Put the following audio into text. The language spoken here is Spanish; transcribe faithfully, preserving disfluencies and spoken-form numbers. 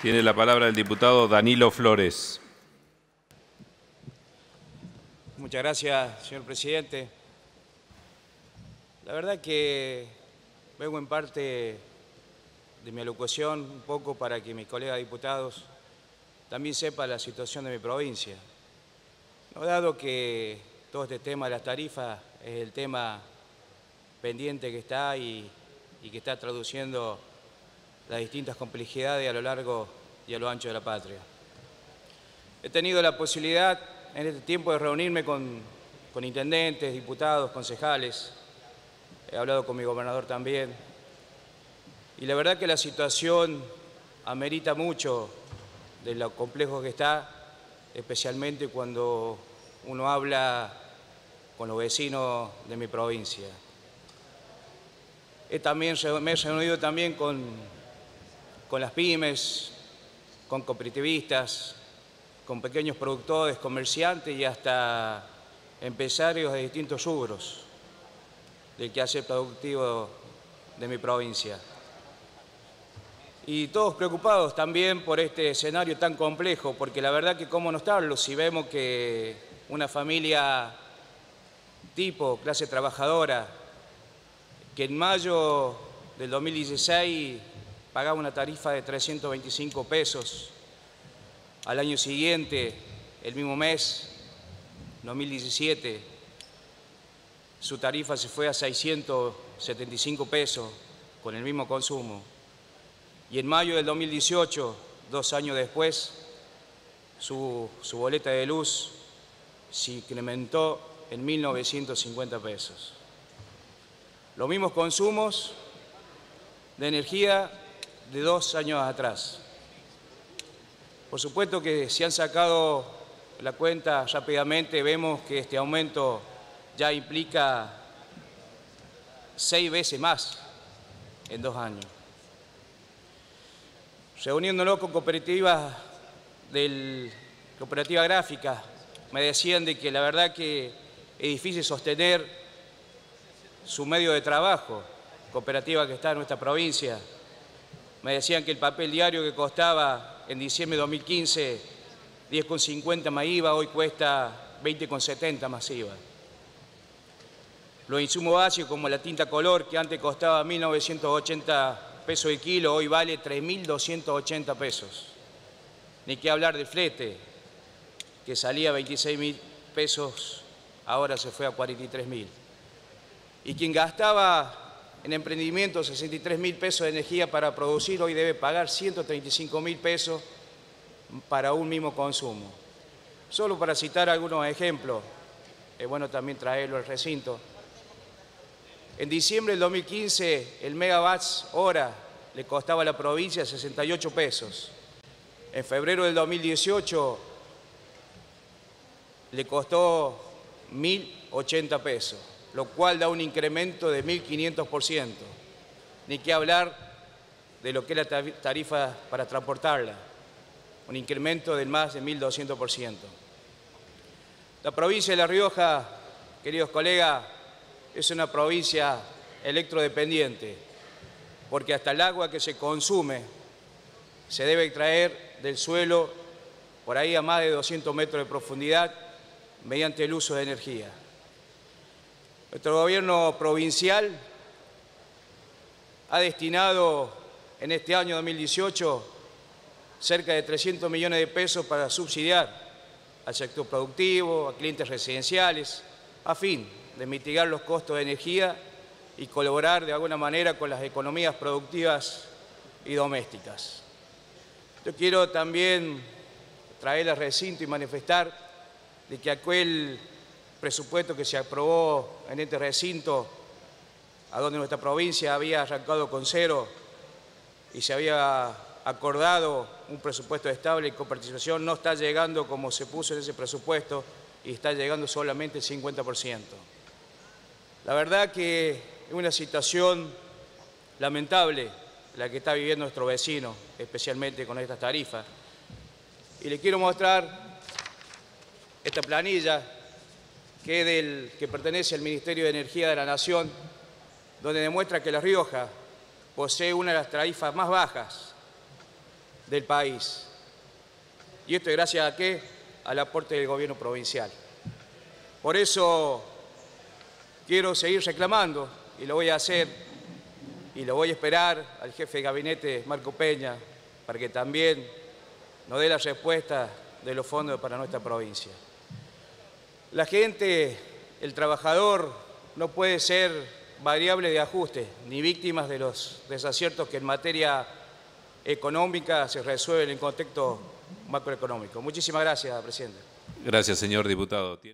Tiene la palabra el diputado Danilo Flores. Muchas gracias, señor presidente. La verdad que vengo en parte de mi alocución un poco para que mis colegas diputados también sepan la situación de mi provincia. No, dado que todo este tema de las tarifas es el tema pendiente que está y, y que está traduciendo las distintas complejidades a lo largo y a lo ancho de la patria. He tenido la posibilidad en este tiempo de reunirme con, con intendentes, diputados, concejales. He hablado con mi gobernador también. Y la verdad que la situación amerita mucho de lo complejo que está, especialmente cuando uno habla con los vecinos de mi provincia. He también, me he reunido también con con las pymes, con cooperativistas, con pequeños productores, comerciantes y hasta empresarios de distintos rubros del quehacer productivo de mi provincia. Y todos preocupados también por este escenario tan complejo, porque la verdad que cómo no estarlo si vemos que una familia tipo, clase trabajadora, que en mayo del dos mil dieciséis pagaba una tarifa de trescientos veinticinco pesos. Al año siguiente, el mismo mes, dos mil diecisiete, su tarifa se fue a seiscientos setenta y cinco pesos con el mismo consumo. Y en mayo del dos mil dieciocho, dos años después, su, su boleta de luz se incrementó en mil novecientos cincuenta pesos. Los mismos consumos de energía de dos años atrás. Por supuesto que si han sacado la cuenta rápidamente, vemos que este aumento ya implica seis veces más en dos años. Reuniéndonos con cooperativas del cooperativa gráfica, me decían de que la verdad que es difícil sostener su medio de trabajo, cooperativa que está en nuestra provincia. Me decían que el papel diario que costaba en diciembre de dos mil quince diez con cincuenta más I V A, hoy cuesta veinte con setenta más I V A. Los insumos básicos como la tinta color, que antes costaba mil novecientos ochenta pesos el kilo, hoy vale tres mil doscientos ochenta pesos. Ni qué hablar del flete, que salía veintiséis mil pesos, ahora se fue a cuarenta y tres mil. Y quien gastaba en emprendimiento sesenta y tres mil pesos de energía para producir, hoy debe pagar ciento treinta y cinco mil pesos para un mismo consumo. Solo para citar algunos ejemplos, es bueno también traerlo al recinto. En diciembre del dos mil quince, el megawatts hora le costaba a la provincia sesenta y ocho pesos. En febrero del dos mil dieciocho le costó mil ochenta pesos, lo cual da un incremento de mil quinientos por ciento. Ni qué hablar de lo que es la tarifa para transportarla, un incremento de más de mil doscientos por ciento. La provincia de La Rioja, queridos colegas, es una provincia electrodependiente, porque hasta el agua que se consume se debe extraer del suelo por ahí a más de doscientos metros de profundidad mediante el uso de energía. Nuestro gobierno provincial ha destinado en este año dos mil dieciocho cerca de trescientos millones de pesos para subsidiar al sector productivo, a clientes residenciales, a fin de mitigar los costos de energía y colaborar de alguna manera con las economías productivas y domésticas. Yo quiero también traer al recinto y manifestar de que aquel presupuesto que se aprobó en este recinto, a donde nuestra provincia había arrancado con cero y se había acordado un presupuesto estable y coparticipación, no está llegando como se puso en ese presupuesto y está llegando solamente el cincuenta por ciento. La verdad que es una situación lamentable la que está viviendo nuestro vecino, especialmente con estas tarifas. Y le quiero mostrar esta planilla que, es del, que pertenece al Ministerio de Energía de la Nación, donde demuestra que La Rioja posee una de las tarifas más bajas del país. ¿Y esto es gracias a qué? Al aporte del gobierno provincial. Por eso quiero seguir reclamando, y lo voy a hacer, y lo voy a esperar al jefe de gabinete, Marco Peña, para que también nos dé la respuesta de los fondos para nuestra provincia. La gente, el trabajador, no puede ser variable de ajuste, ni víctimas de los desaciertos que en materia económica se resuelven en contexto macroeconómico. Muchísimas gracias, presidente. Gracias, señor diputado.